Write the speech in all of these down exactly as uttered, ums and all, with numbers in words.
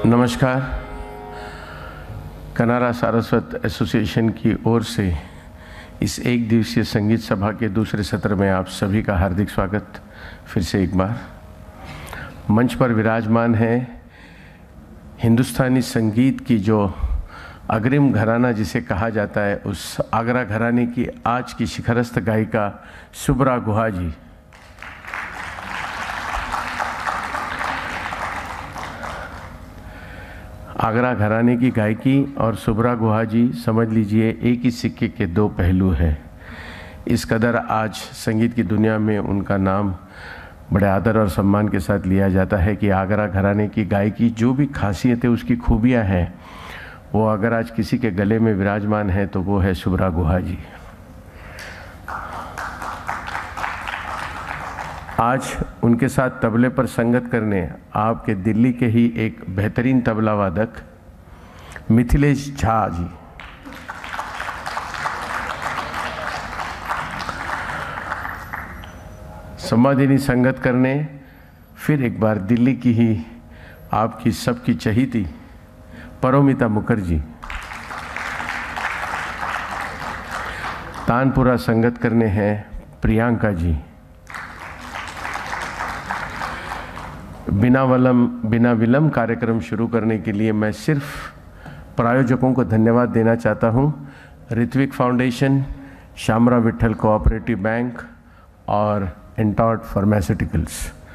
नमस्कार। कनारा सारस्वत एसोसिएशन की ओर से इस एक दिवसीय संगीत सभा के दूसरे सत्र में आप सभी का हार्दिक स्वागत। फिर से एक बार मंच पर विराजमान है हिंदुस्तानी संगीत की जो अग्रिम घराना जिसे कहा जाता है, उस आगरा घराने की आज की शिखरस्थ गायिका सुभ्रा गुहा जी। आगरा घराने की गायकी और सुभ्रा गुहा जी समझ लीजिए एक ही सिक्के के दो पहलू हैं। इस कदर आज संगीत की दुनिया में उनका नाम बड़े आदर और सम्मान के साथ लिया जाता है कि आगरा घराने की गायकी जो भी खासियतें उसकी खूबियां हैं, वो अगर आज किसी के गले में विराजमान है तो वो है सुभ्रा गुहा जी। आज उनके साथ तबले पर संगत करने आपके दिल्ली के ही एक बेहतरीन तबला वादक मिथिलेश झा जी। संवादिनी संगत करने फिर एक बार दिल्ली की ही आपकी सबकी चहीती परोमिता मुखर्जी। तानपुरा संगत करने हैं प्रियंका जी। बिना वलम बिना विलंब कार्यक्रम शुरू करने के लिए मैं सिर्फ प्रायोजकों को धन्यवाद देना चाहता हूं। Ritwik foundation, Shamrao Vithal cooperative bank और एंटॉट फार्मास्यूटिकल्स।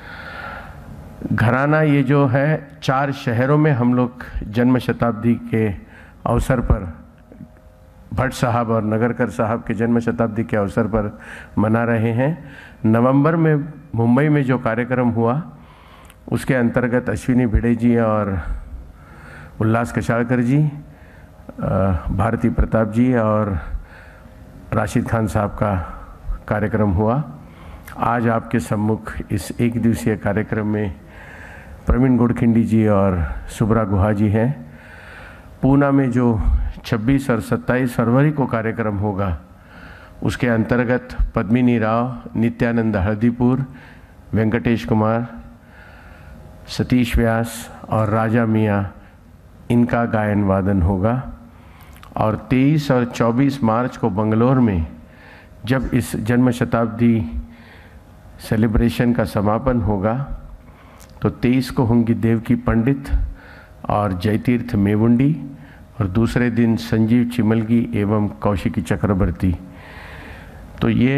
घराना ये जो है चार शहरों में हम लोग जन्म शताब्दी के अवसर पर, भट्ट साहब और नगरकर साहब के जन्म शताब्दी के अवसर पर मना रहे हैं। नवंबर में मुंबई में जो कार्यक्रम हुआ उसके अंतर्गत अश्विनी भिड़े जी और उल्लास कशालकर जी, भारती प्रताप जी और राशिद खान साहब का कार्यक्रम हुआ। आज आपके सम्मुख इस एक दिवसीय कार्यक्रम में प्रवीण गुड़खिंडी जी और सुभ्रा गुहा जी हैं। पूना में जो छब्बीस और सत्ताईस फरवरी को कार्यक्रम होगा उसके अंतर्गत पद्मिनी राव, नित्यानंद हल्दीपुर, वेंकटेश कुमार, सतीश व्यास और राजा मियाँ, इनका गायन वादन होगा। और तेईस और चौबीस मार्च को बंगलोर में जब इस जन्म शताब्दी सेलिब्रेशन का समापन होगा तो तेईस को होंगी देवकी पंडित और जयतीर्थ मेवुंडी और दूसरे दिन संजीव चिमलगी एवं कौशिकी चक्रवर्ती। तो ये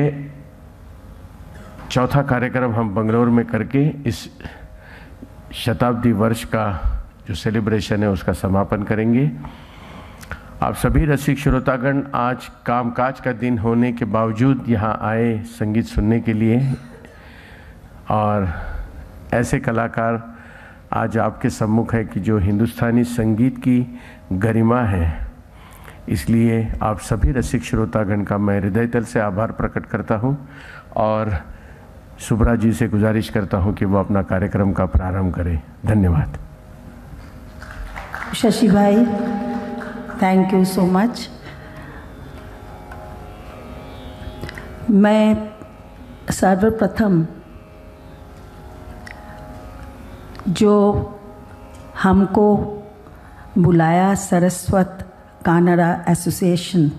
चौथा कार्यक्रम हम बंगलोर में करके इस शताब्दी वर्ष का जो सेलिब्रेशन है उसका समापन करेंगे। आप सभी रसिक श्रोतागण आज कामकाज का दिन होने के बावजूद यहाँ आए संगीत सुनने के लिए, और ऐसे कलाकार आज आपके सम्मुख है कि जो हिंदुस्तानी संगीत की गरिमा है। इसलिए आप सभी रसिक श्रोतागण का मैं हृदय तल से आभार प्रकट करता हूँ और सुभ्रा जी से गुजारिश करता हूं कि वो अपना कार्यक्रम का प्रारंभ करें। धन्यवाद। शशि भाई, थैंक यू सो मच। मैं सर्वप्रथम जो हमको बुलाया सरस्वत कानरा एसोसिएशन,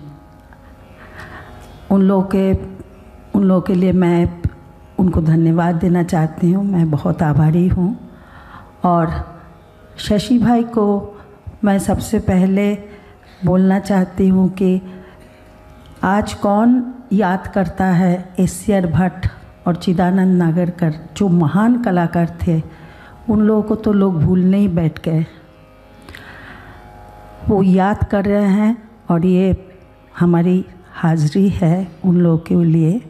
उन लोगों के उन लोगों के लिए मैं उनको धन्यवाद देना चाहती हूँ। मैं बहुत आभारी हूँ। और शशि भाई को मैं सबसे पहले बोलना चाहती हूँ कि आज कौन याद करता है एशियर भट्ट और चिदानंद नागरकर, जो महान कलाकार थे। उन लोगों को तो लोग भूलने ही बैठ गए। वो याद कर रहे हैं और ये हमारी हाजिरी है उन लोगों के लिए।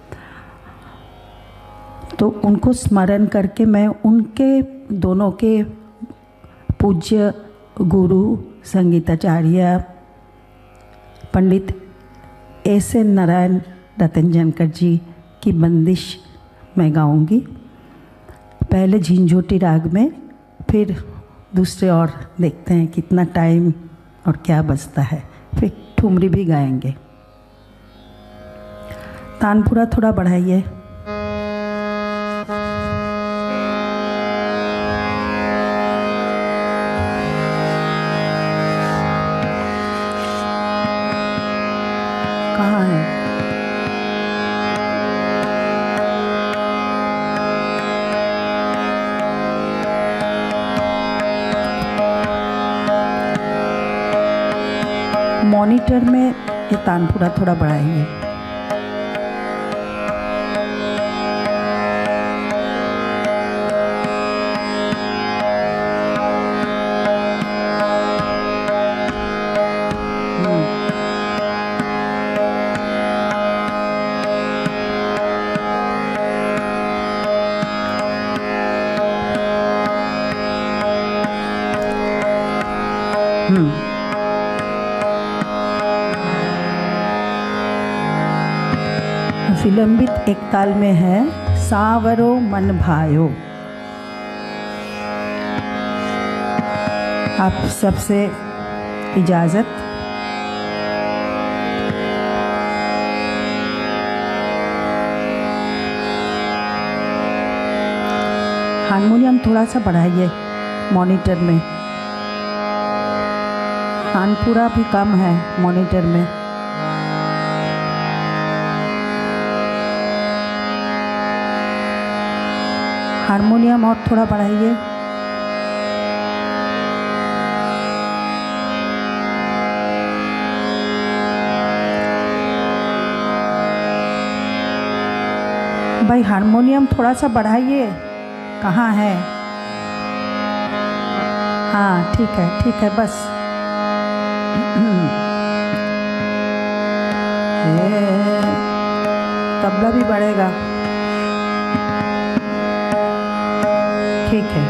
तो उनको स्मरण करके मैं उनके दोनों के पूज्य गुरु संगीताचार्य पंडित एस एन नारायण रतनजनकर जी की बंदिश मैं गाऊंगी। पहले झिंझोटी राग में, फिर दूसरे और देखते हैं कितना टाइम और क्या बचता है, फिर ठुमरी भी गाएंगे। तानपुरा थोड़ा बढ़ाइए। मॉनिटर में ये तानपुरा थोड़ा बढ़ाइए। विलंबित एक ताल में है सावरो मन भायो। आप सबसे इजाजत। हारमोनियम थोड़ा सा बढ़ाइए मॉनिटर में। तानपुरा भी कम है मॉनिटर में। हारमोनियम और थोड़ा बढ़ाइए। भाई हारमोनियम थोड़ा सा बढ़ाइए। कहाँ है? हाँ ठीक है ठीक है बस। तबला भी बढ़ेगा। ठीक है।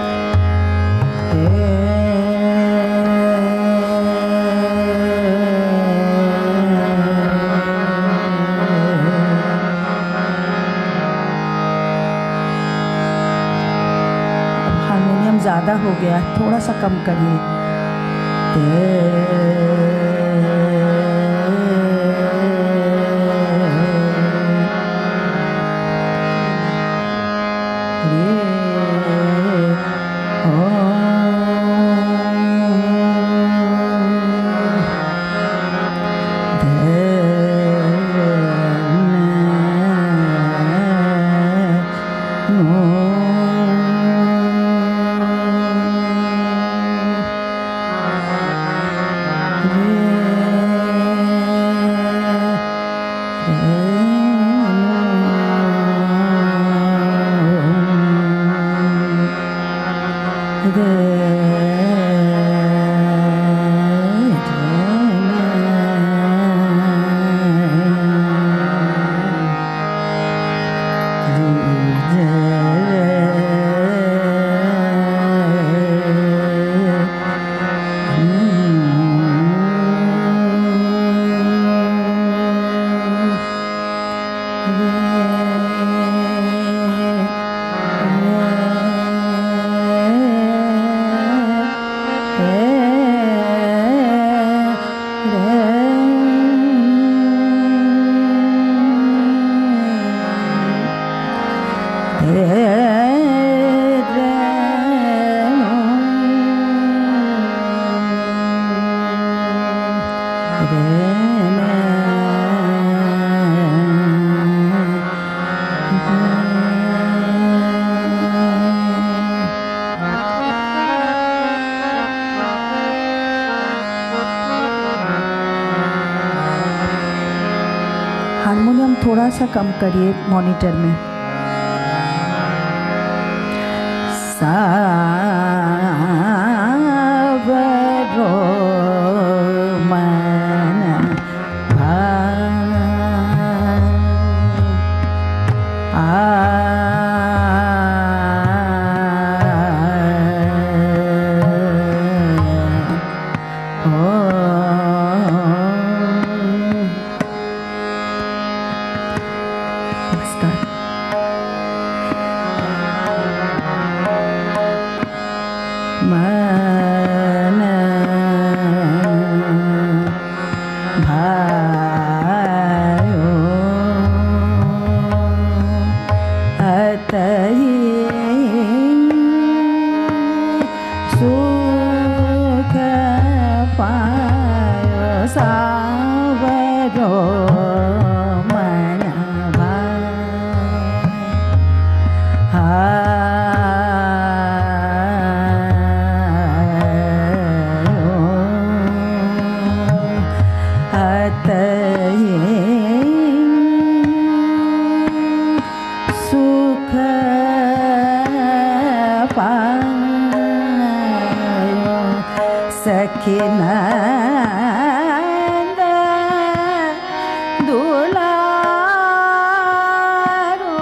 अब हारमोनियम ज़्यादा हो गया, थोड़ा सा कम करिए। हारमोनियम थोड़ा सा कम करिए मॉनिटर में। सावरो मन सखी नंद दुलारो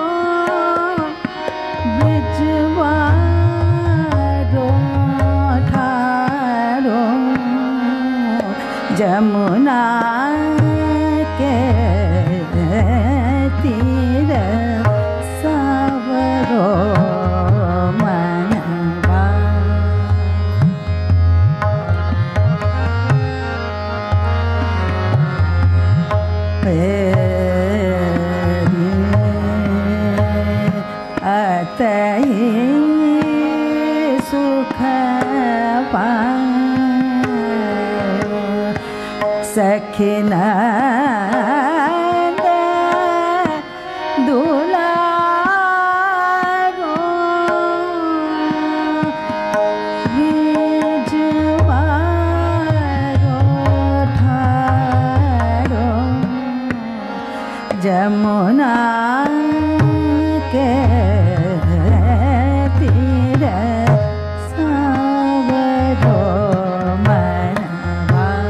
बिजवारो ठारो जमुना के तीर सावरो मनवा अतई सुख पायो सखी नंद दुलारो बिजवारो ठारो जमुना के तीर सावरो मनवा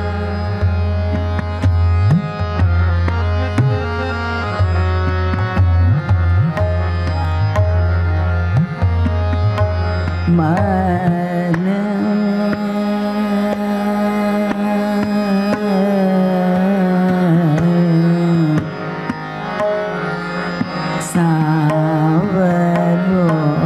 मन सावरो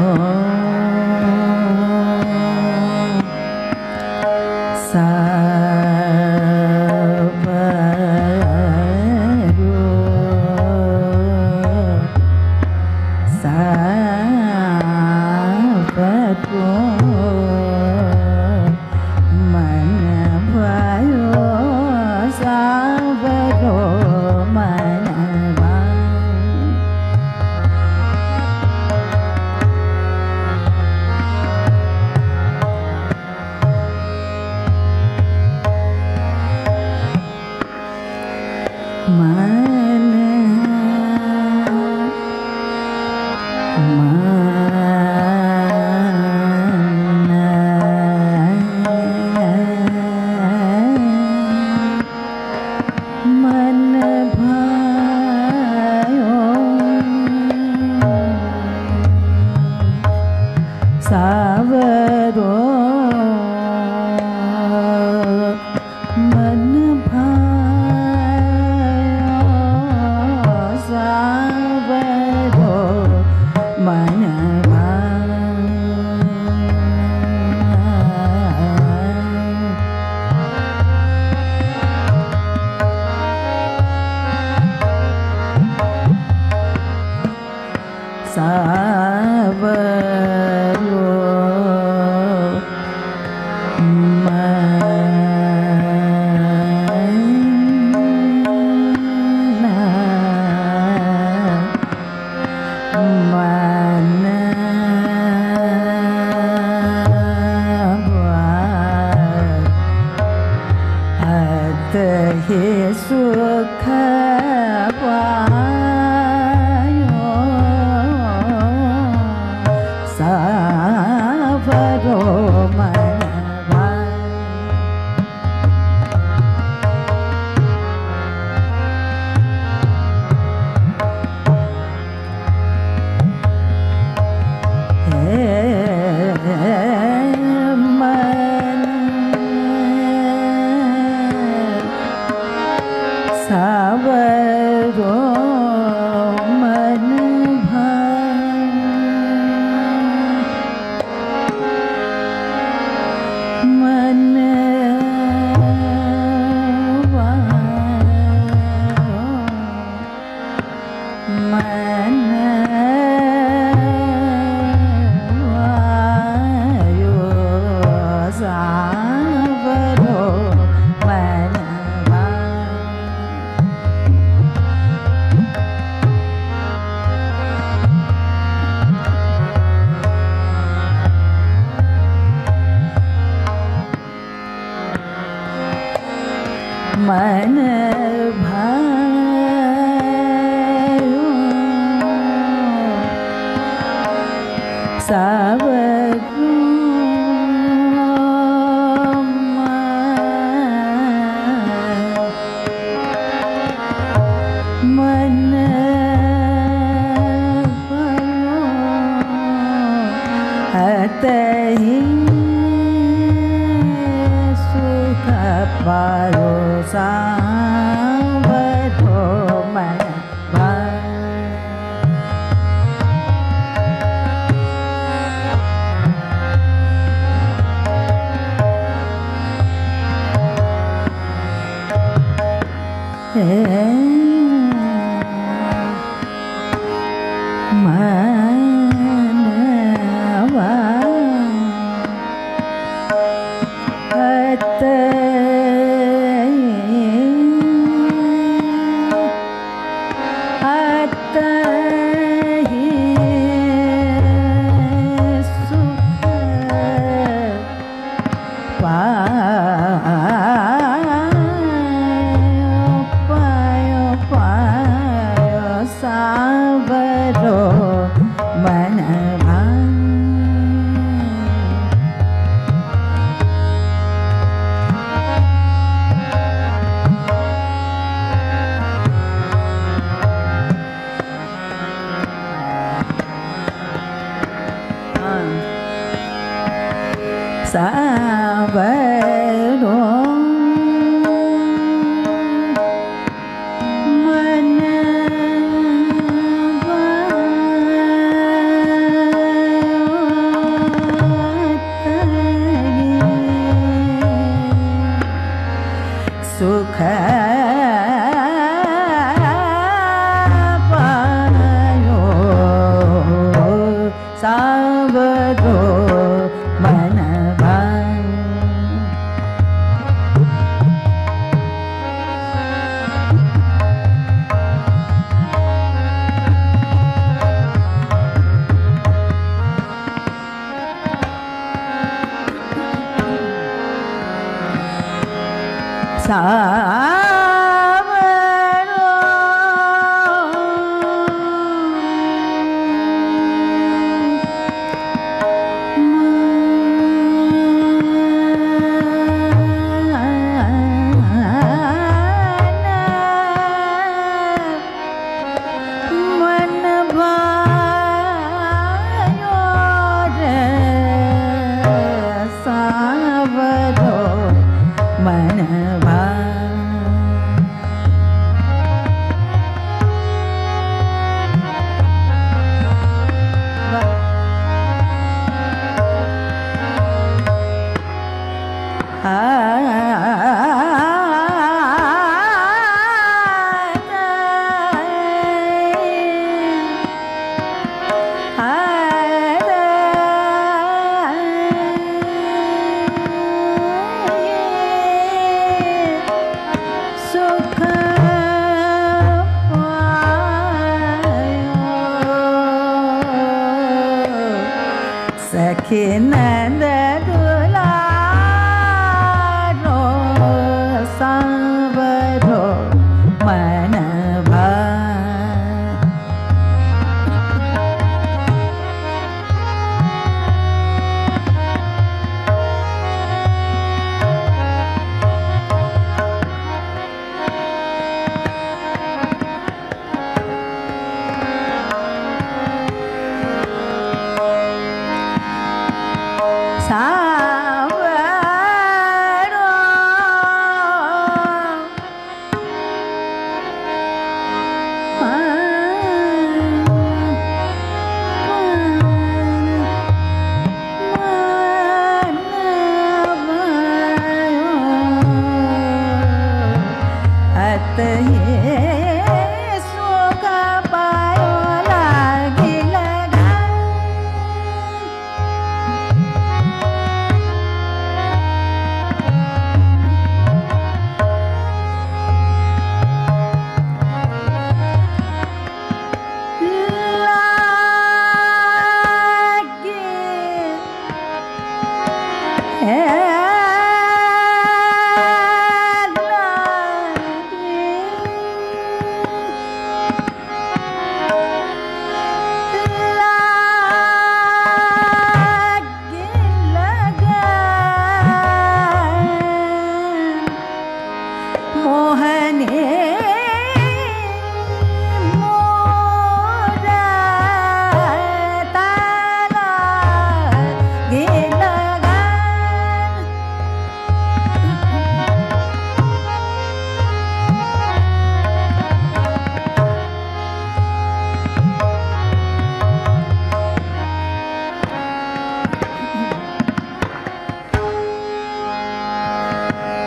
सावरो सावरो मन भयो सावरो मनवा मन मन भयो सावरो मन भयो सावरो मनवा सावरो मन अत ही सुख पायो सावरो मनवा मन सावरो मन मन मन वायो सावरो मनवा मन भयो सावरो सावधो मन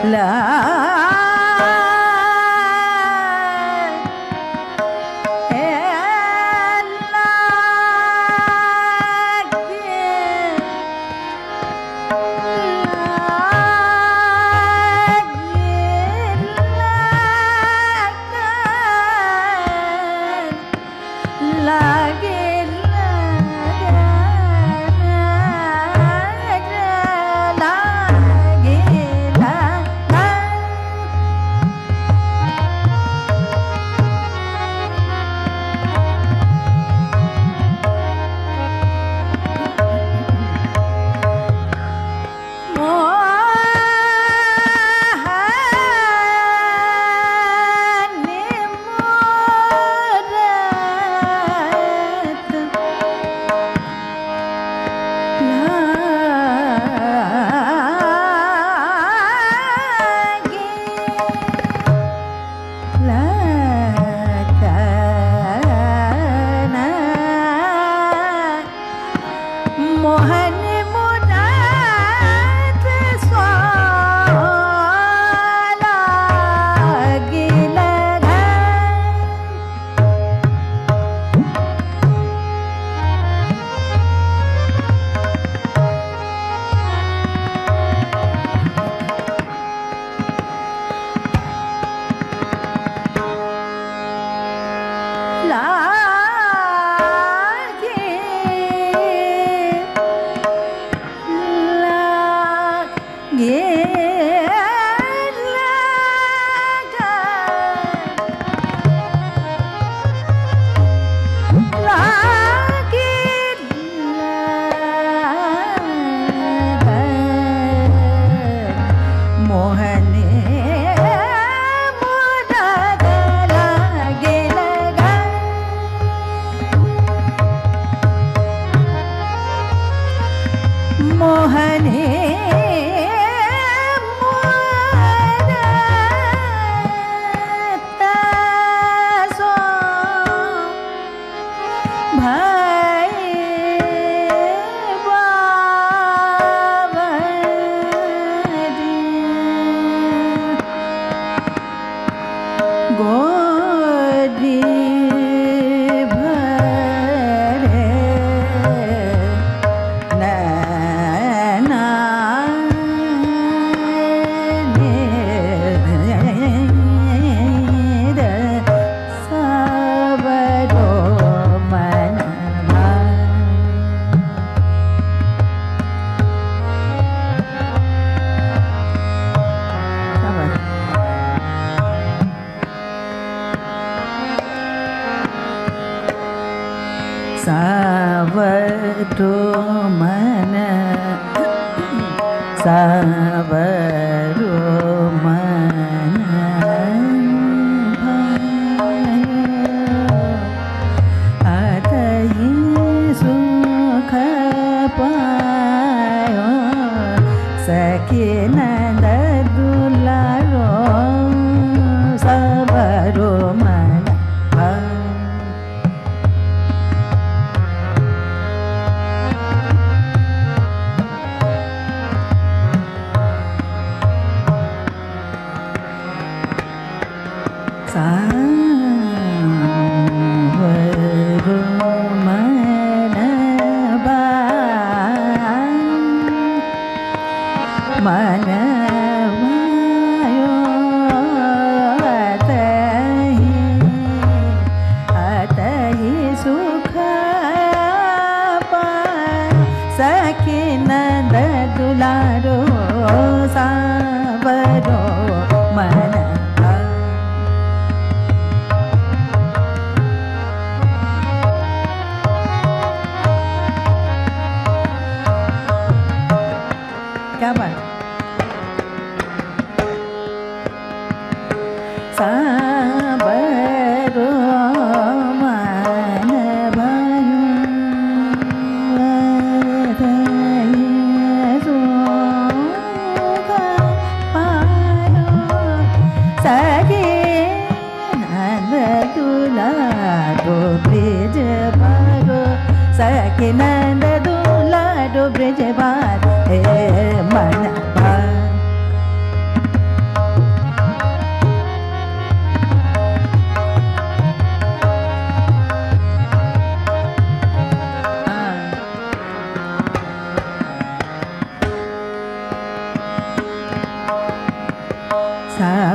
Nandamam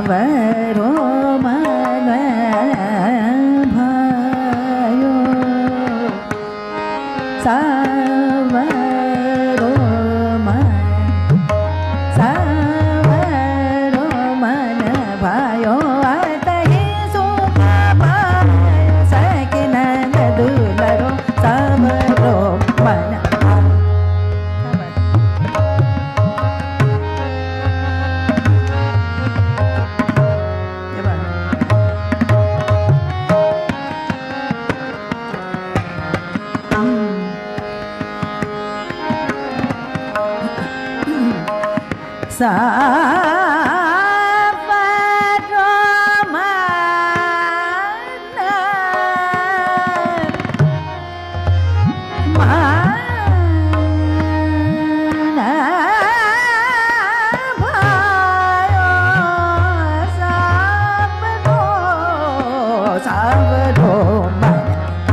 सावरो मन भयो सावरो मन सावरो मन भयो अतहि सुख पायो सकिनंद दुलरो सावरो मन सावरो मन मन भयो सावरो सावरो मन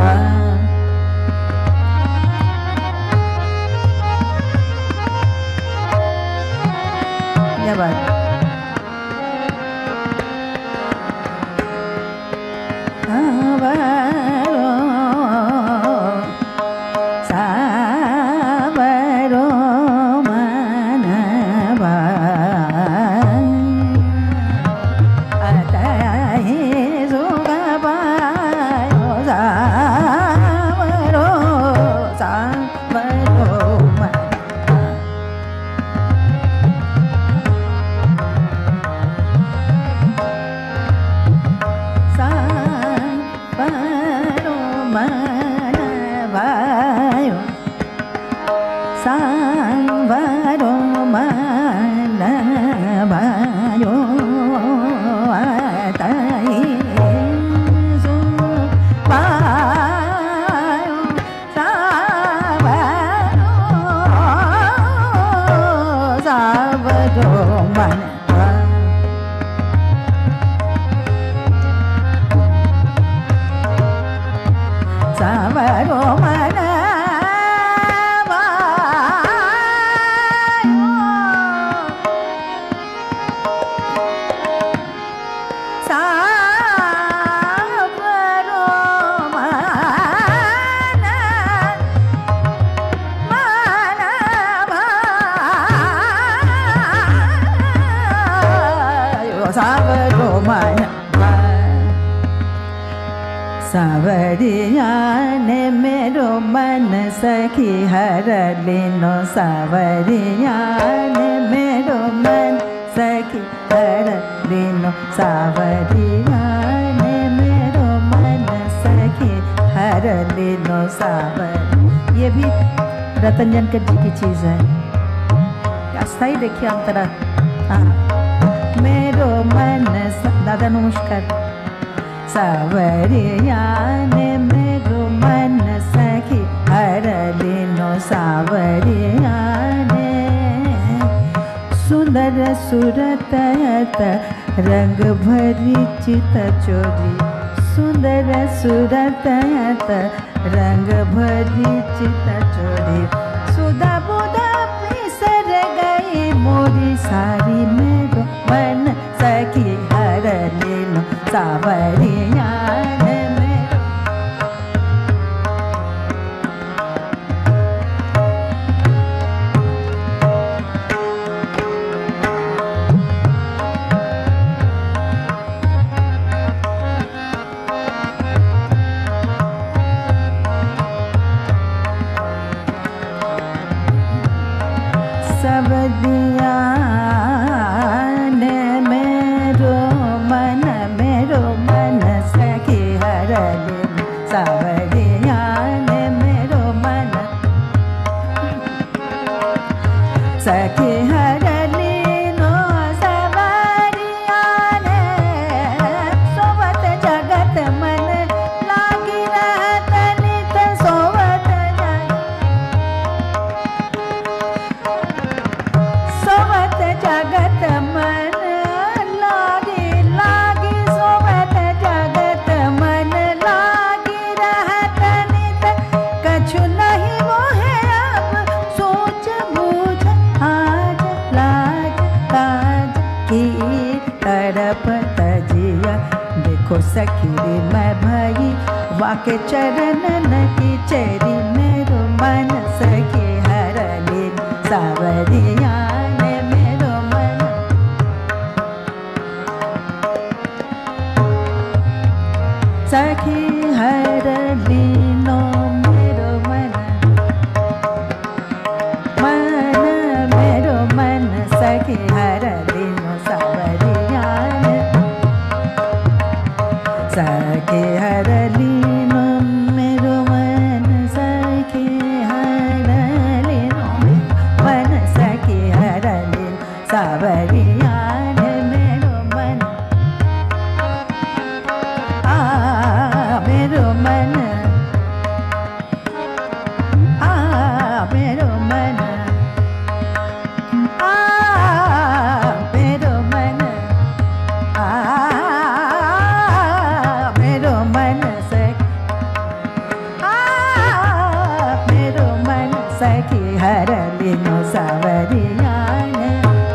सावरिया ने मेरो मन सखी हर लेनो सावरिया ने मेरो मन सखी हर लेनो सावरिया ने मेरो मन सखी हर लेनो सावर। ये भी रतन जनकर जी की चीज है, अस्थाई देखिए अंतरा। हाँ, मेरो मन दादा नमस्कार। सावरिया ने मेरो मन सखी हर लेनो सावरिया ने सुंदर सुरत रंग भरी चित चोरी सुंदर सुरत रंग भरी चित चोरी सुधा बुधा पिसर गई मोरी सारी मेरो मन सखी हर लेनो सावरिया ने मेरो। सावरिया ने मेरो मन मेरो मन सखी हर लेनो सावरिया ने मेरो मन सखी हर लेनो सावरिया ने सोवत जगत मन लागी रहत नित सोवत सोवत जगत मन लागी लागी सोवत जगत मन लागी रहत नित कछु नहीं मोहे अब सोच बूझ आज लाज काज की तरफ वाके चरणन की चेरी मेरो मन सखी हरली सावरिया ने मेरो मन सखी हरली नो मेरो मन मन मेरो मन सखी हरली नो सावरिया ने सखी हरली नो मेरो मन सखी हरली नो मन सखी हरली सावरिया ने मेरो मन आ मेरो मन आ मेरो मन आ मेरो मन आ मेरो मन सखी आ मेरो मन सखी हरली नो सावरिया ने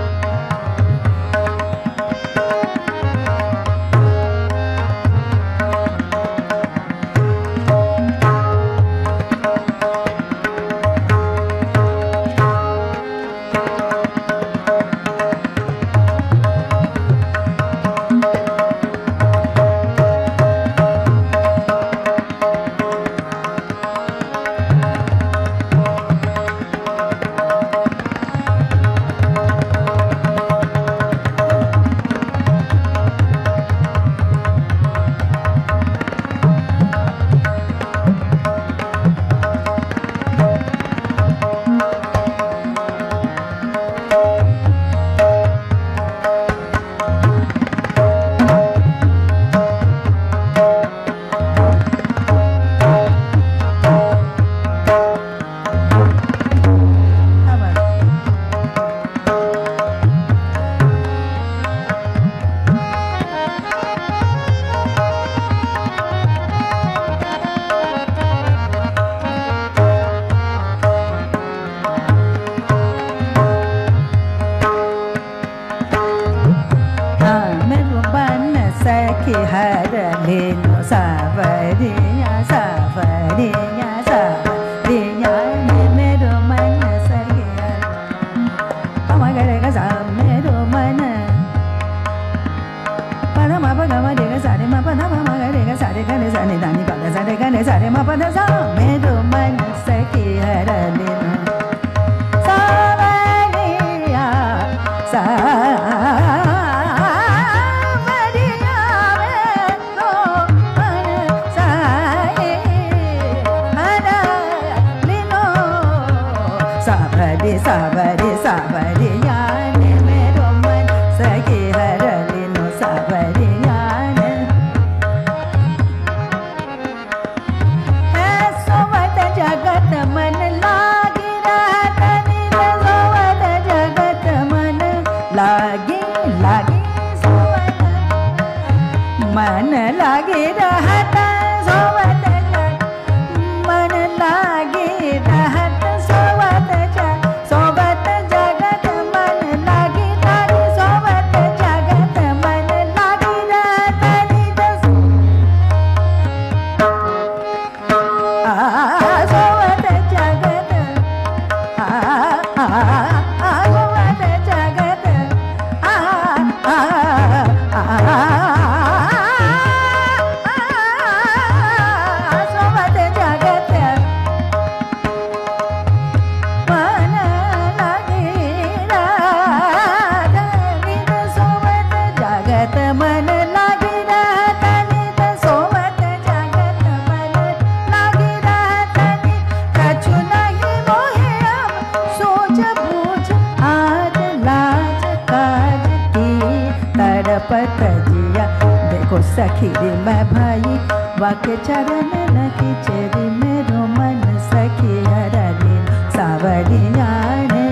सखी रे मैं भाई वाके चरण न की चेरी मेरो मन सखी हरली सावरिया ने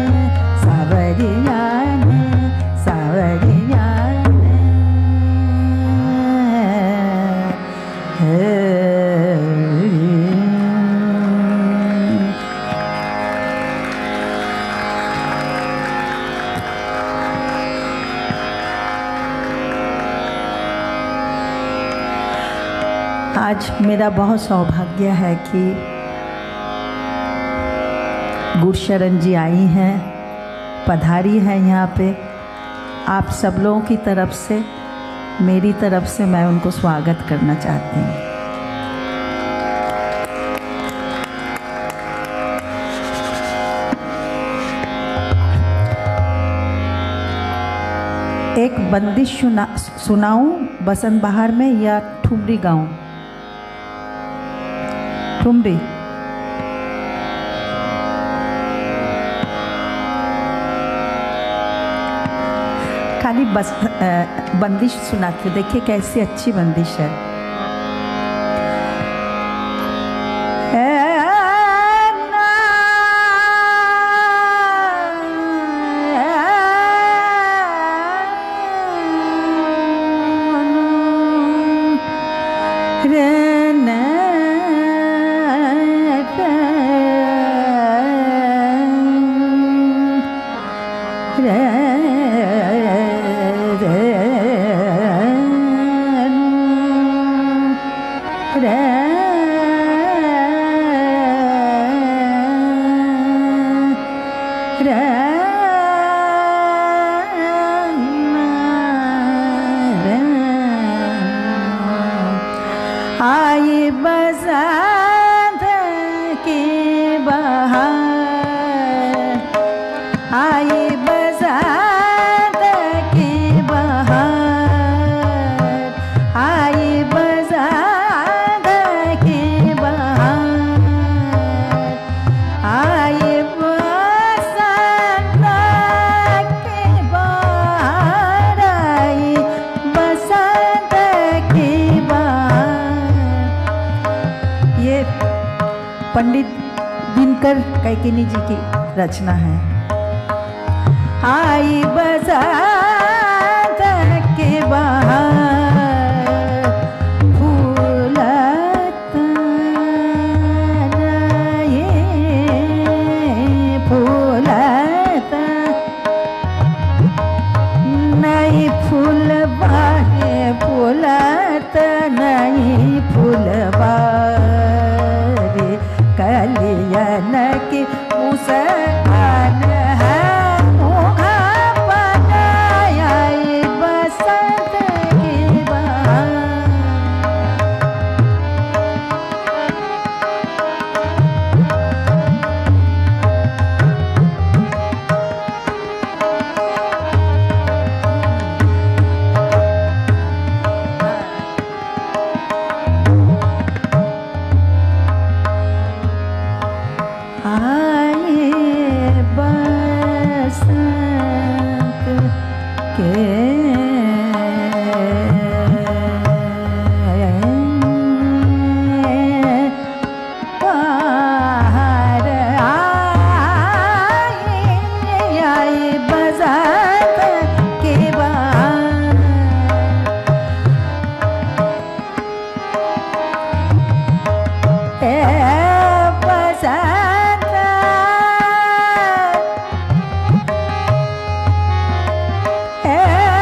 सावरिया ने सावरिया ने आज मेरा बहुत सौभाग्य है कि गुरशरण जी आई हैं, पधारी हैं यहाँ पे। आप सब लोगों की तरफ से, मेरी तरफ से मैं उनको स्वागत करना चाहती हूँ। एक बंदिश सुना सुनाऊं बसंत बहार में या ठुमरी गाऊं? ठुमरी। खाली बस बंदिश सुनाती हूँ, देखिए कैसी अच्छी बंदिश है। पंडित दिनकर कैकेनी जी की रचना है। आई बरसात के बहार फूलता नहीं, फूलता नहीं, फूल बाहे फूलता नहीं, फूल बारे कलियन की मुस्कान है, मुँहा बनाया बसंत की बहार। Hey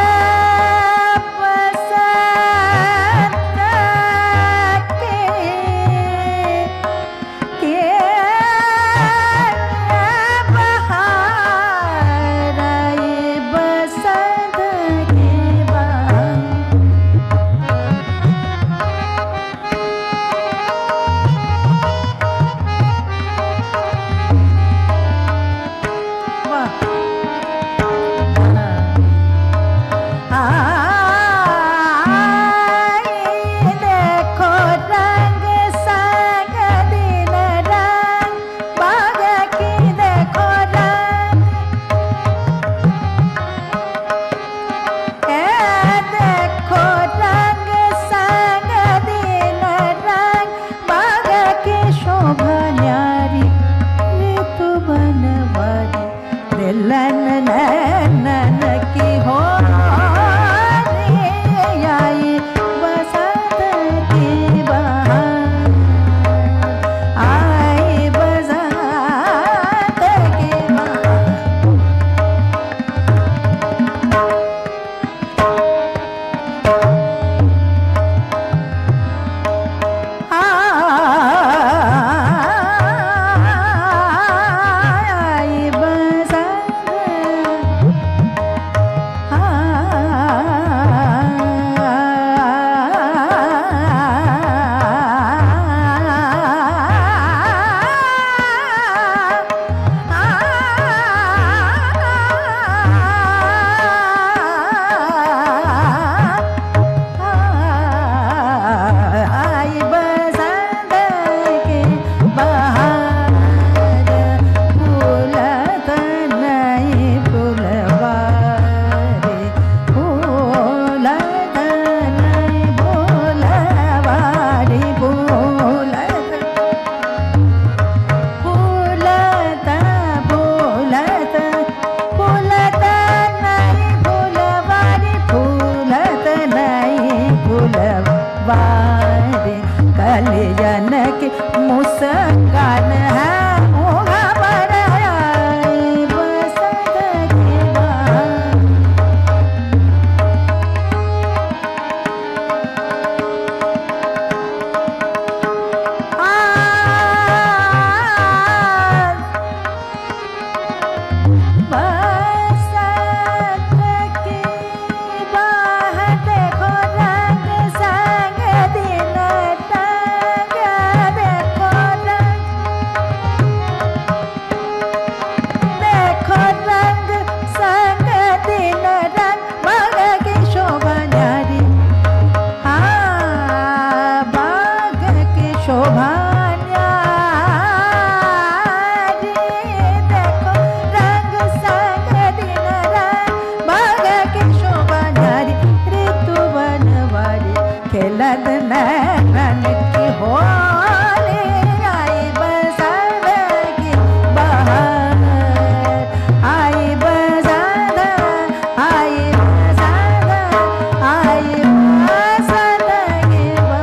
नैनन की होली आई बसंत की बहार आई बसंत आई बसंत आई बसंत की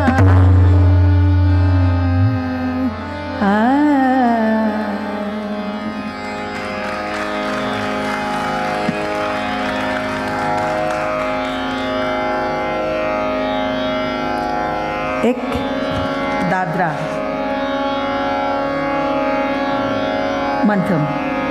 बहार। एक दादरा मंत्रम।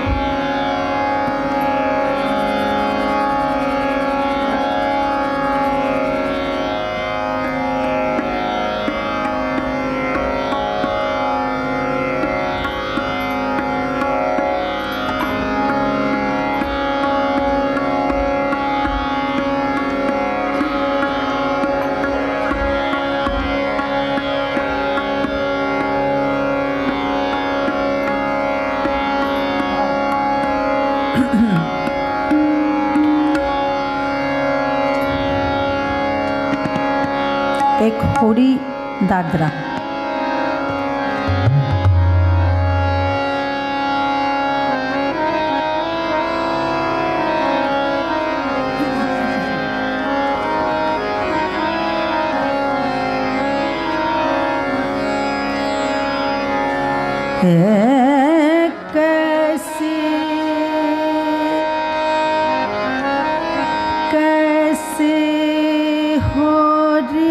एक होड़ी दादरा। कैसी कैसी होड़ी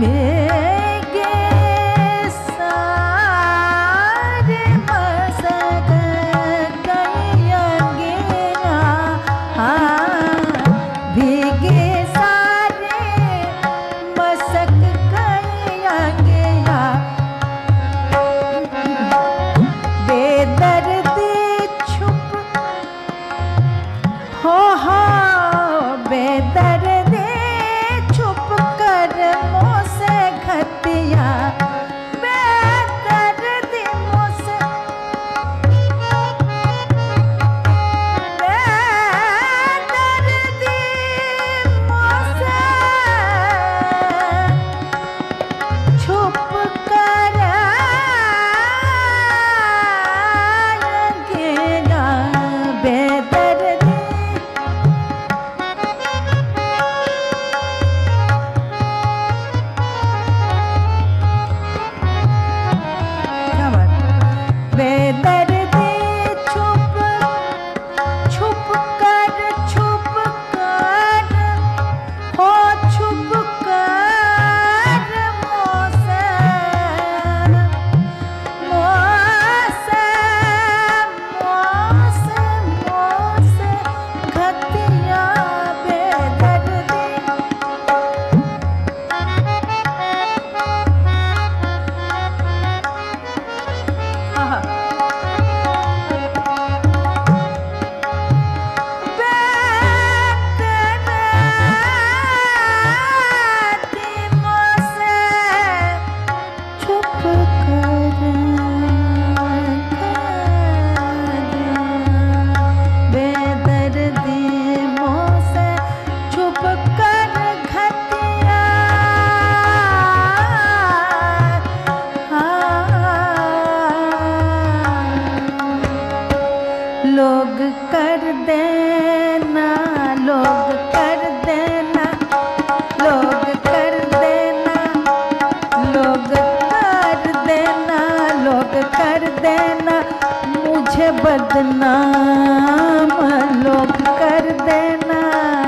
बदनाम लोग कर देना,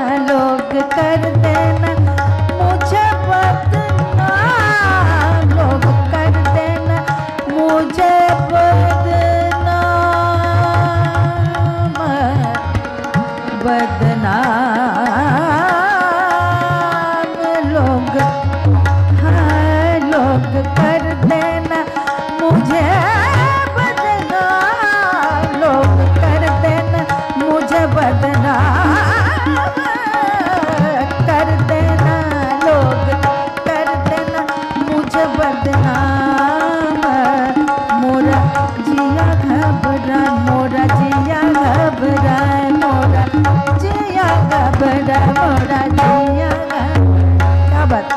लोग कर देना मुझे बदनाम, लोग कर देना मुझे बदनाम, बदनाम लोग, हाँ लोग कर देना मुझे बदनाम कर देना, लोग कर देना मुझे बदनाम। मोरा जिया घबरा, मोरा जिया घबरा, मोरा जिया घबरा, मोरा जिया घबरा। क्या बात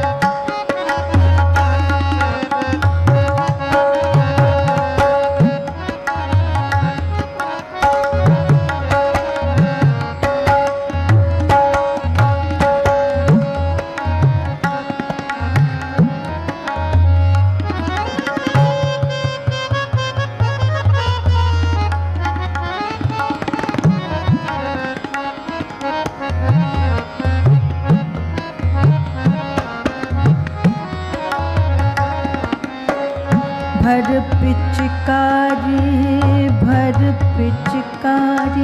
भर पिचकारी, भर पिचकारी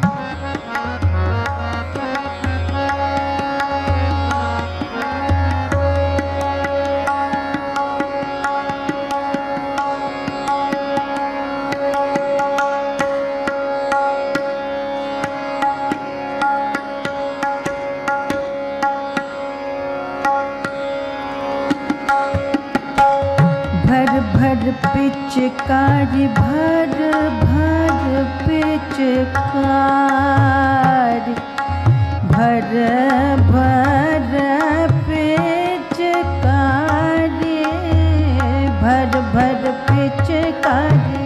पिचकारी, भर भर पिचकारी, भर भर पिचकारी, भर भर पिचकारी,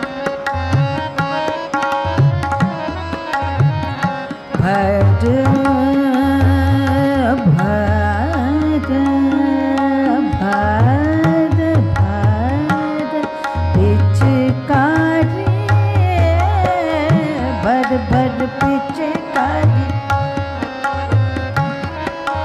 भर भर भर पिचकारी,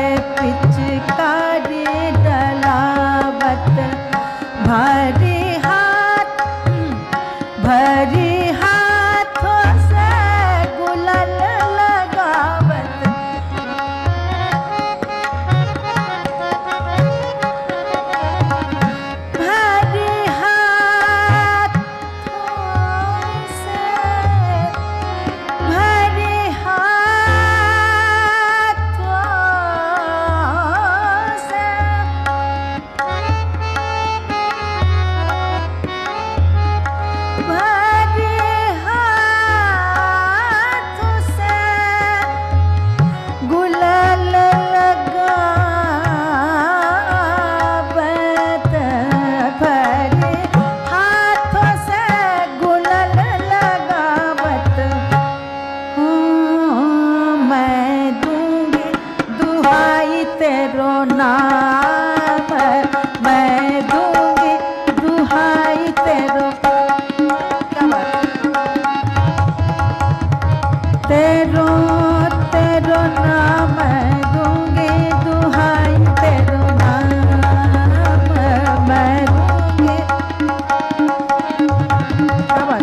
पिचकारी डलावत भरी हाथ भरी हाथों से गुलाल लगावत भरी हाथों से भरी हाथों से भरी हाथों से गुलाल लगावत भरी हाथों से गुलाल लगावत हूँ मैं दूंगी दुहाई तेरो नाम मैं दूंगी दुहाई तेरो क्या बात तेरो तेरो नाम मैं दूंगी दुहाई तेरो नाम मैं दूंगी क्या बात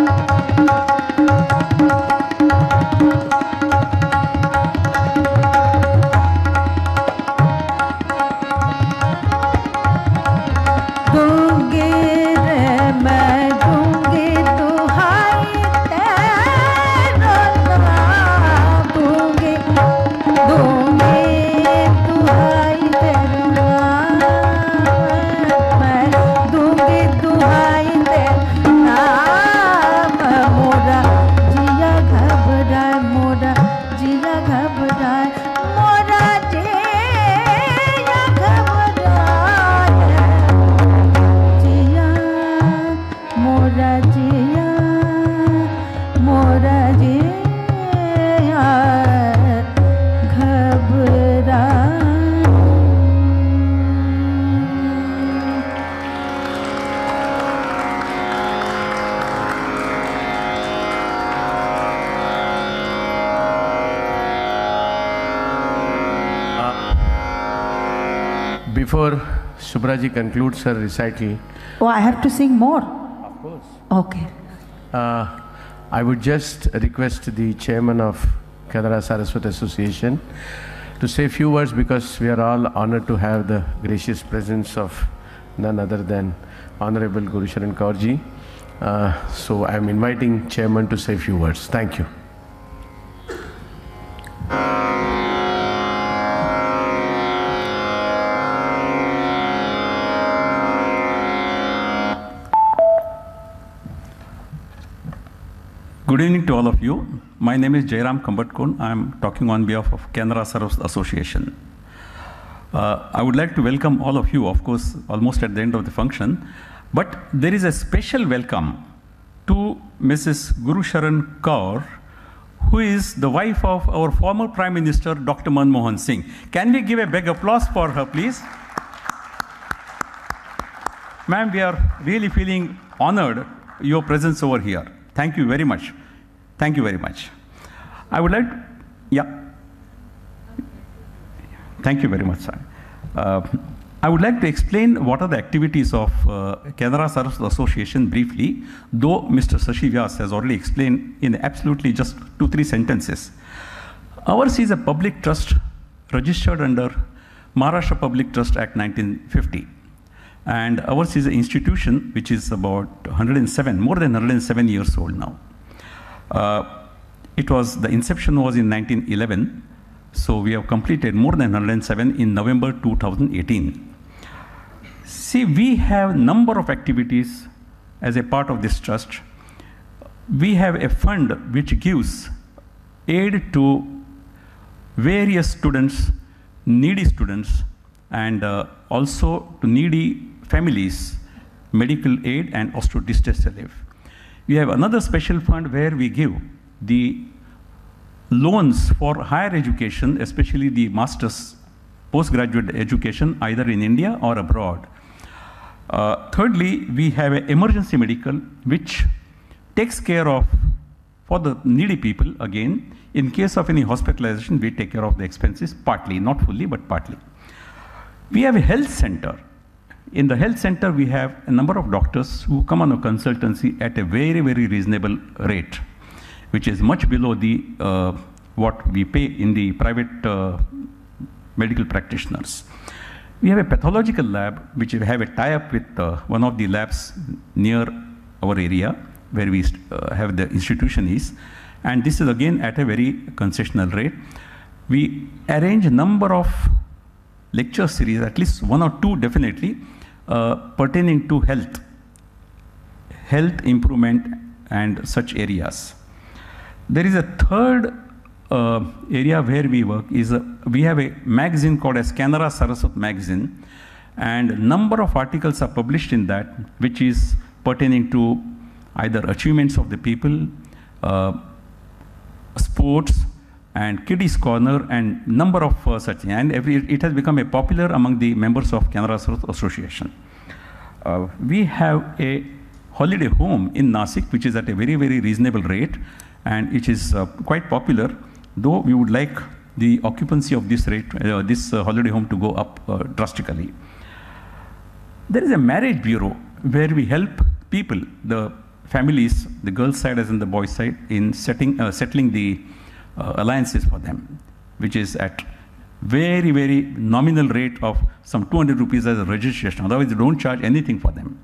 दूंगी रे मैं दूंगी दुहाई तेरो नाम दूंगी दूंगी दुहाई तेरो नाम मैं दूंगी दुहाई तेरो नाम मोरा जिया घबराए मोरा जिया घबराए मोरा जिया घबराए जिया मोरा जिया मोरा जिया Before Subhra ji concludes her recital, Oh, I have to sing more. of course, Okay. uh, I would just request the chairman of Kanara Saraswat Association to say a few words, because we are all honored to have the gracious presence of none other than Honorable Guru Sharan Kaur ji. Uh, so I am inviting chairman to say a few words. Thank you. Good evening to all of you. My name is Jairam Kambatkon. I am talking on behalf of Kanara Saraswat Association. Uh, I would like to welcome all of you, of course, almost at the end of the function. But there is a special welcome to Missus Guru Sharan Kaur, who is the wife of our former Prime Minister, Doctor Manmohan Singh. Can we give a big applause for her, please? Ma'am, we are really feeling honored your presence over here. Thank you very much. Thank you very much. I would like, yeah. Thank you very much, sir. Uh, I would like to explain what are the activities of uh, Kanara Saraswat Association briefly, though Mister Shashi Vyas has already explained in absolutely just two, three sentences. Ours is a public trust registered under Maharashtra Public Trust Act nineteen fifty. And ours is an institution which is about one hundred seven, more than one hundred seven years old now. Uh, it was, the inception was in nineteen eleven, so we have completed more than one hundred seven in November two thousand eighteen. See, we have number of activities as a part of this trust. We have a fund which gives aid to various students, needy students, and uh, also to needy families, medical aid and osteo-distress relief. We have another special fund where we give the loans for higher education, especially the master's postgraduate education, either in India or abroad. Uh, thirdly, we have an emergency medical which takes care of for the needy people, again, in case of any hospitalization, we take care of the expenses partly, not fully, but partly. We have a health center. In the health center, we have a number of doctors who come on a consultancy at a very, very reasonable rate, which is much below the uh, what we pay in the private uh, medical practitioners. We have a pathological lab, which we have a tie-up with uh, one of the labs near our area, where we uh, have the institution is. And this is again at a very concessional rate. We arrange a number of lecture series, at least one or two definitely, uh, pertaining to health, health improvement and such areas. There is a third uh, area where we work is, a, we have a magazine called as Kanara Saraswat magazine, and a number of articles are published in that, which is pertaining to either achievements of the people, uh, sports, and Kiddies Corner, and number of uh, such, and every, it has become a popular among the members of Kanara Saraswat Association. Uh, we have a holiday home in Nasik, which is at a very, very reasonable rate, and it is uh, quite popular, though we would like the occupancy of this rate, uh, this uh, holiday home to go up uh, drastically. There is a marriage bureau where we help people, the families, the girls' side as in the boys' side, in setting, uh, settling the uh, alliances for them, which is at very, very nominal rate of some two hundred rupees as a registration. Otherwise, they don't charge anything for them.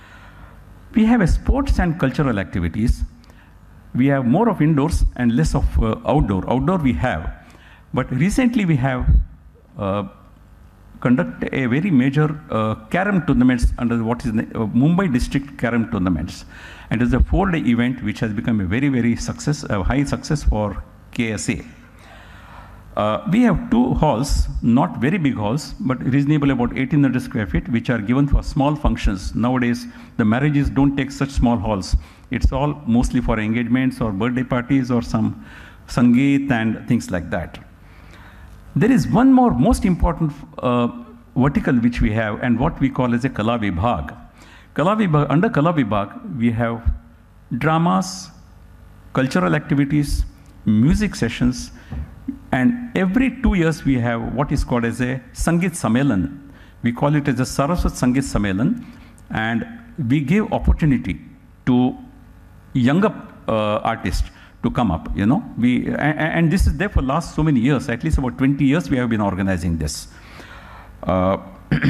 We have a sports and cultural activities. We have more of indoors and less of uh, outdoor. Outdoor we have, but recently we have uh, conducted a very major uh, carom tournaments under what is the uh, Mumbai district carom tournaments. And it's a four-day event which has become a very, very success, a high success for K S A. Uh, we have two halls, not very big halls, but reasonable, about eighteen hundred square feet, which are given for small functions. Nowadays, the marriages don't take such small halls. It's all mostly for engagements or birthday parties or some sangeet and things like that. There is one more most important uh, vertical which we have, and what we call as a Kala Vibhag. Kala Vibhag, under Kala Vibhag, we have dramas, cultural activities, music sessions, and every two years we have what is called as a Sangeet Sammelan. We call it as a Saraswat Sangeet Sammelan, and we give opportunity to younger uh, artists to come up, you know. We, and, and this is there for last so many years, at least about twenty years we have been organizing this. Uh,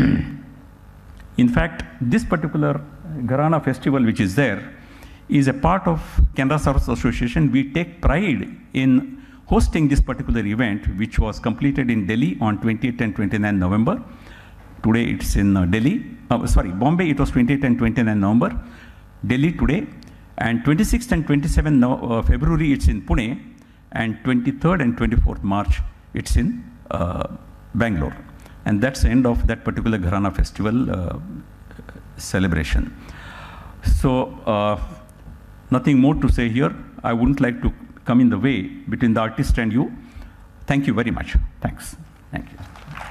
in fact, this particular GHARANA Festival which is there is a part of Kanara Saraswat Association. We take pride in hosting this particular event, which was completed in Delhi on twenty-eighth and twenty-ninth November. Today it's in uh, Delhi, uh, sorry, Bombay it was twenty-eighth and twenty-ninth November, Delhi today, and twenty-sixth and twenty-seventh uh, February it's in Pune, and twenty-third and twenty-fourth March it's in uh, Bangalore. And that's the end of that particular GHARANA Festival uh, celebration. So, uh, nothing more to say here. I wouldn't like to come in the way between the artist and you. Thank you very much. Thanks. Thank you.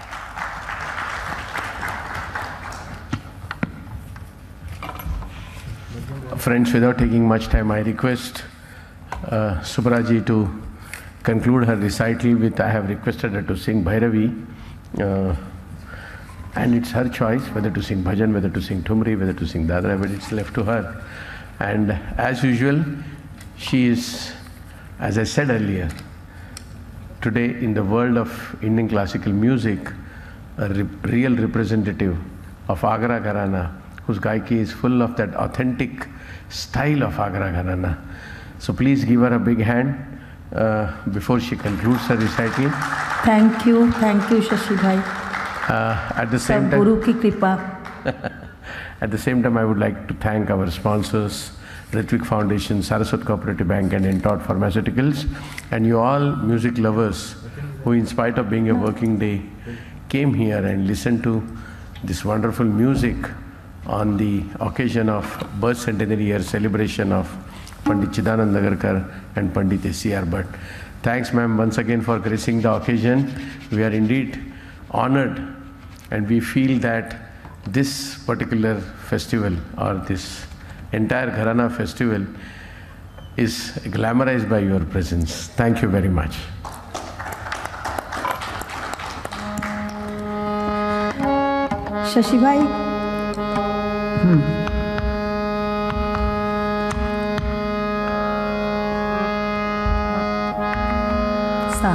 Friends, without taking much time, I request uh, Subhra to conclude her recital with, I have requested her to sing Bhairavi. Uh, and it's her choice whether to sing bhajan, whether to sing thumri, whether to sing dadra, but it's left to her. And as usual, she is, as I said earlier, today in the world of Indian classical music, a re real representative of Agra Gharana, whose gaiki is full of that authentic style of Agra Gharana. So please give her a big hand uh, before she concludes her recital. Thank you, thank you, Shashi Bhai. Uh, at the same time, Guru ki kripa. At the same time, I would like to thank our sponsors, Ritwik Foundation, Saraswat Cooperative Bank, and Entod Pharmaceuticals, and you all music lovers who, in spite of being a working day, came here and listened to this wonderful music on the occasion of birth centenary year celebration of Pandit Chidanand Nagarkar and Pandit S C R Bhat. Thanks, ma'am, once again for gracing the occasion. We are indeed honored, and we feel that this particular festival, or this entire GHARANA Festival, is glamorized by your presence. Thank you very much. Shashi भाई, सा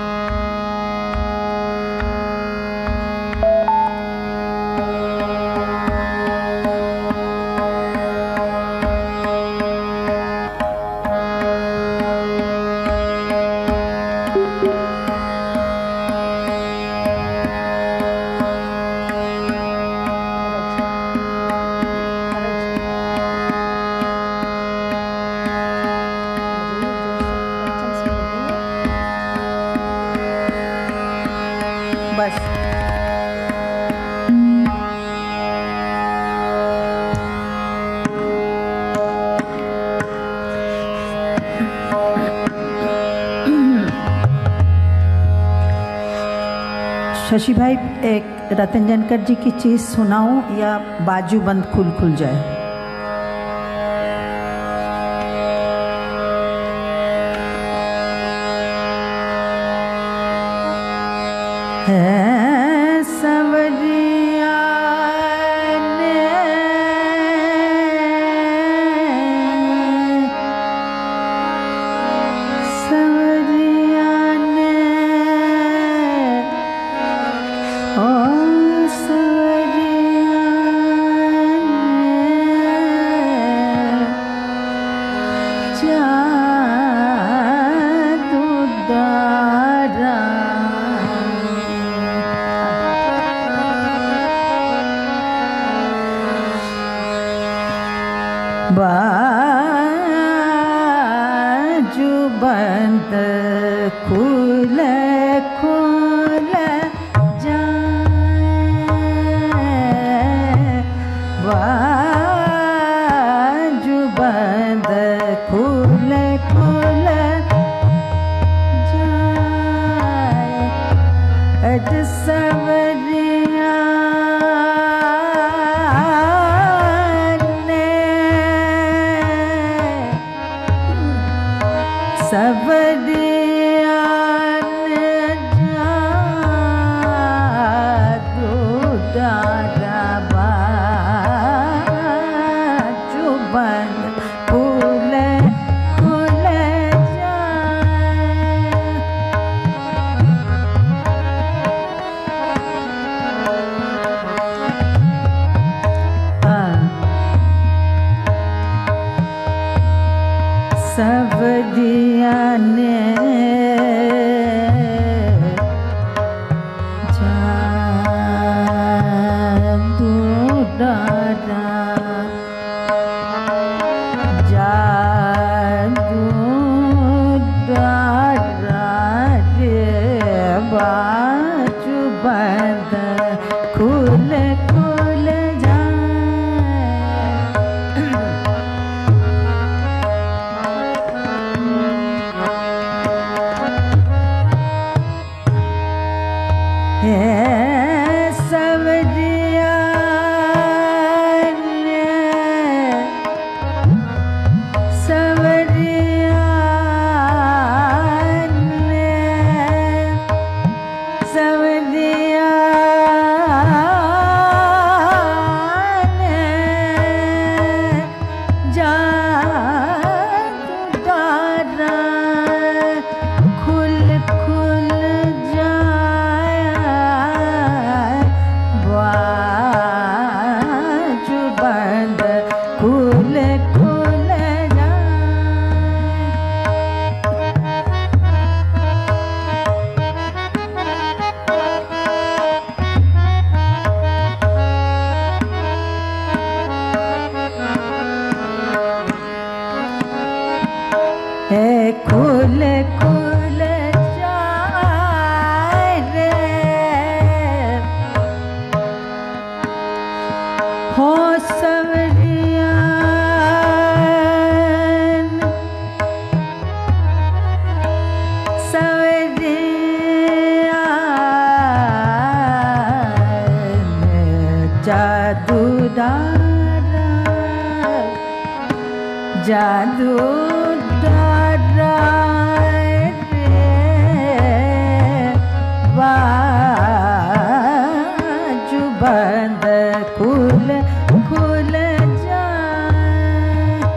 शशि भाई, एक रतन जनकर जी की चीज़ सुनाऊं या बाजू बंद खुल खुल जाए? है सवरिया ने सवरिया ने ओ सवरिया ने जादू दारा बाजू बंद खुल खुल जाए, बाजू बंद खुल खुल जाए, अज सवरिया सवरिया ने जादू दारा बाजू बंद खुल खुल जाए, सवरिया ने जादू दारा जादू दारा रे बाजू बंद खुल खुल सवरिया ने सवरिया ने सवरिया ने जादू दारा खुल खुल जाए, बाजू बंद खुल खुल जाए, खुल खुल जाए रे हो सवरिया सवरिया ने जादू दारा जादू बंद खुल खुल जाए।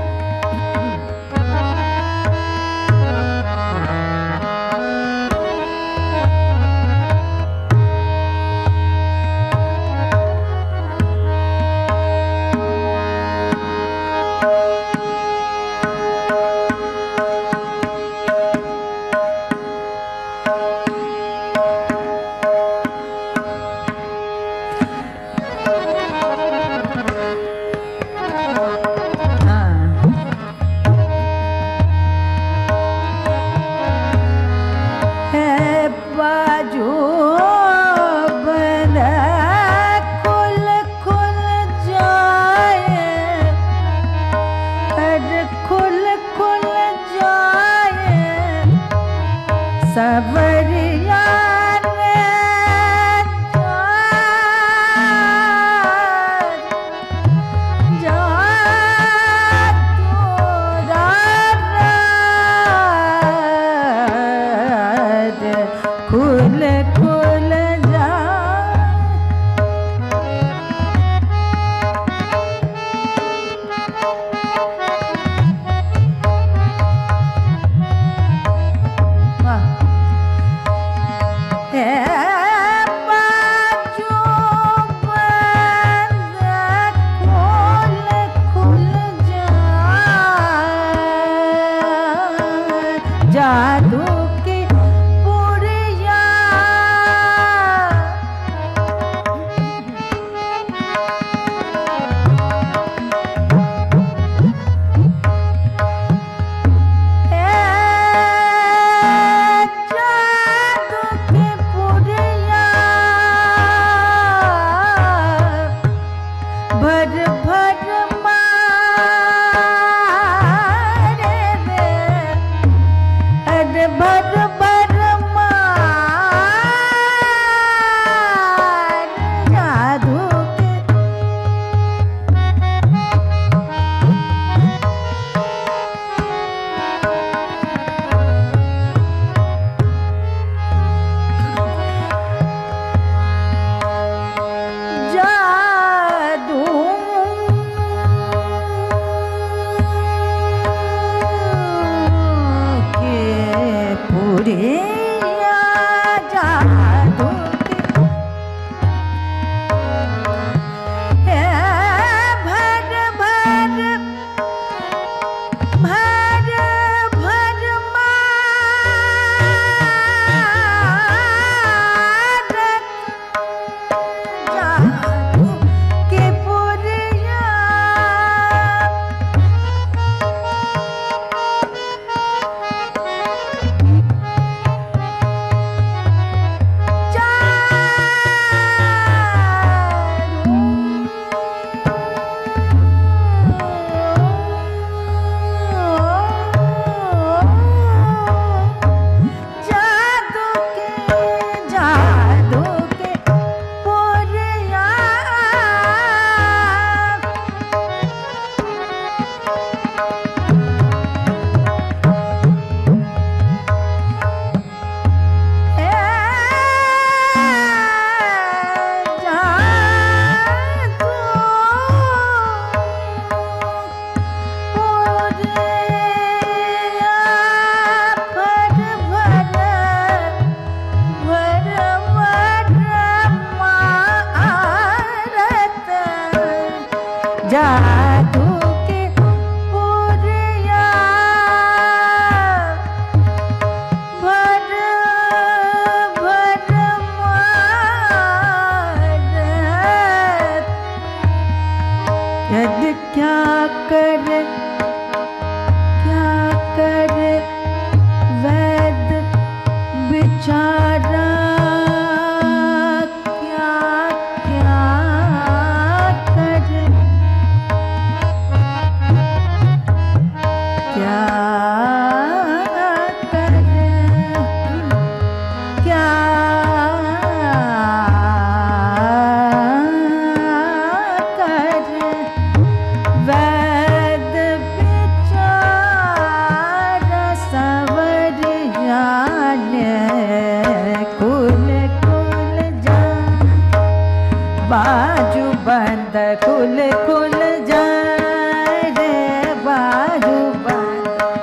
बाजू बंद खुल खुल जाए रे बाजू बंद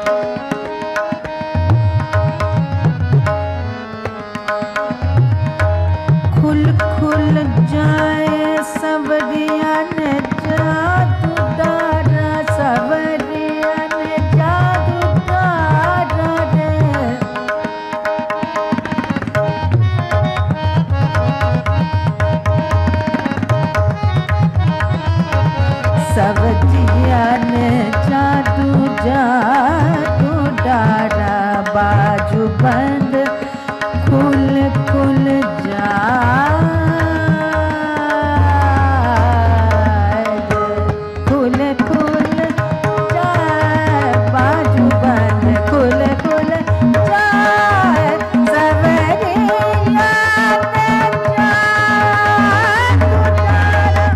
खुल खुल जाए सवरिया ने जादू डारा सवरिया ने जादू डारा रे सवरिया ने जादू जादू डारा बाजू बंद खुल खुल जाए खुल खुल जाए बाजू बंद खुल खुल जाए सवरिया ने जादू डारा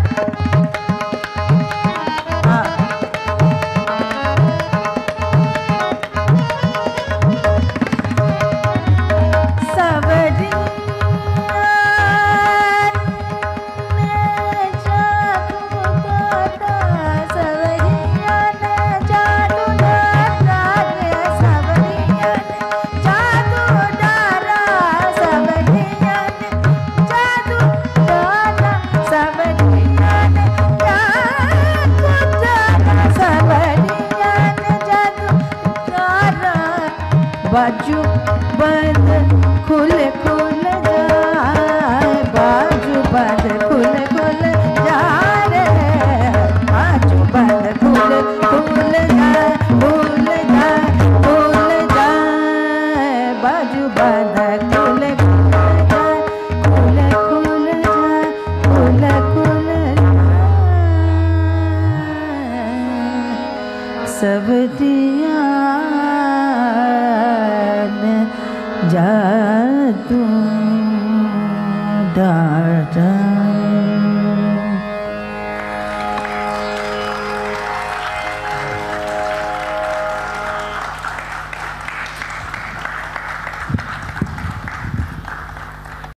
बाजू बंद खुल खुल जाए बाजू बंद खुल खुल जाए रे बाजू बंद खुल खुल जाए खुल जाए खुल जाए बाजू बंद खुल खुल जाए खुल खुल जाए खुल खुल जाए सब दिया जादू डारा